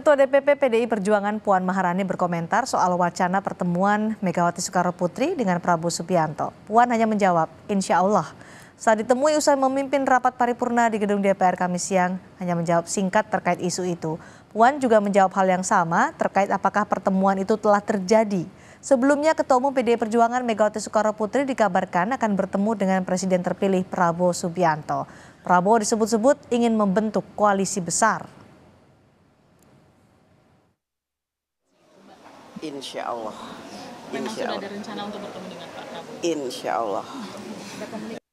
Ketua DPP PDI Perjuangan Puan Maharani berkomentar soal wacana pertemuan Megawati Soekarnoputri dengan Prabowo Subianto. Puan hanya menjawab, insya Allah. Saat ditemui usai memimpin rapat paripurna di gedung DPR Kamis siang, hanya menjawab singkat terkait isu itu. Puan juga menjawab hal yang sama terkait apakah pertemuan itu telah terjadi. Sebelumnya, Ketua Umum PDI Perjuangan Megawati Soekarnoputri dikabarkan akan bertemu dengan Presiden terpilih Prabowo Subianto. Prabowo disebut-sebut ingin membentuk koalisi besar. Insya Allah. Memang sudah ada rencana untuk bertemu dengan Pak Prabowo? Insya Allah.